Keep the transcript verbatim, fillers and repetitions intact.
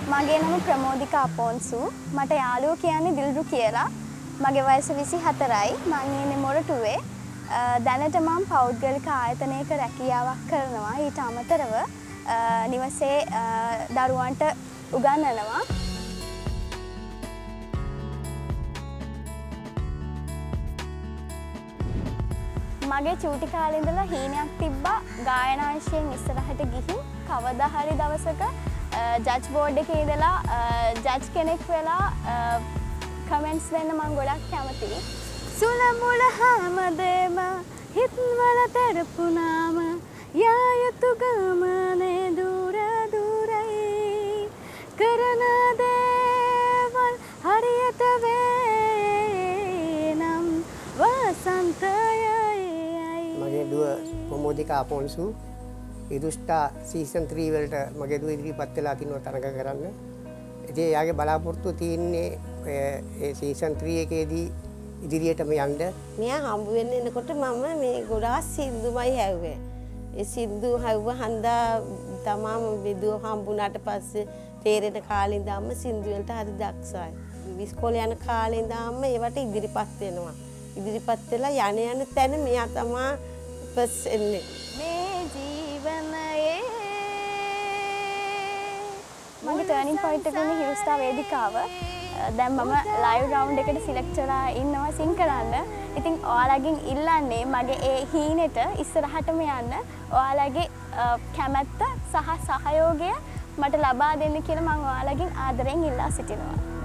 මගේ නම ප්‍රමෝදිකා අපොන්සු. මට යාළුවෝ කියන්නේ දිල්රු කියලා. මගේ වයස විසිහතරයි. මම ඉන්නේ මොරටුවේ. දැනට මම පෞද්ගලික ආයතනයක රැකියාවක් කරනවා. ඊට අමතරව නිවසේ දරුවන්ට උගන්වනවා. මගේ චූටි කාලේ ඉඳලා හීනයක් තිබ්බා ගායනාංශයෙන් ඉස්සරහට ගිහින් කවදා හරි දවසක ජජ් බෝඩ් එකේ ඉඳලා ජජ් කෙනෙක් වෙලා කමෙන්ට්ස් දෙන්න මම ගොඩක් කැමතියි. සුල මුල හැමදේම හිත්වල තෙරපුනාම යා යුතු ගමනේ දුර දුරයි කරන දේවල් හරියට වේ නම් වසන්තයයි. මගේ දුව ප්‍රමෝදිකා අපොන්සු ඉදුෂ්ටා සීසන් ත්‍රී වලට මගේ දුව ඉදිරිපත් වෙලා තිනවා තරඟ කරන්න. ඉතින් එයාගේ බලාපොරොත්තුව තියෙන්නේ ඒ සීසන් ත්‍රී එකේදී ඉදිරියටම යන්න. මෙයා හම්බ වෙන්න එනකොට මම මේ ගොඩාක් සින්දුමයි හැව්වේ. ඒ සින්දු හැව්ව හන්දා තමාම බෙදුව හම්බුණාට පස්සේ තේරෙන කාලේ ඉඳන්ම සින්දු වලට හරි දක්ෂයි. ඉස්කෝලේ යන කාලේ ඉඳන්ම ඒවට ඉදිරිපත් වෙනවා. ඉදිරිපත් වෙලා යන යන තැන මෙයා තමයි පස් එන්නේ. මේ ජීවනයේ මගේ ටර්නින් පොයින්ට් එක උනේ හිරුස්ටා වේදිකාව. දැන් මම ලයිව් රවුන්ඩ් එකට සිලෙක්ට් වෙලා ඉන්නවා සින් කරන්න. ඉතින් ඔයාලගෙන් ඉල්ලන්නේ මගේ ඒ හීනෙට ඉස්සරහටම යන්න ඔයාලගේ කැමැත්ත සහ සහයෝගය මට ලබා දෙන්න කියලා මම ඔයාලගෙන් ආදරෙන් ඉල්ලා සිටිනවා.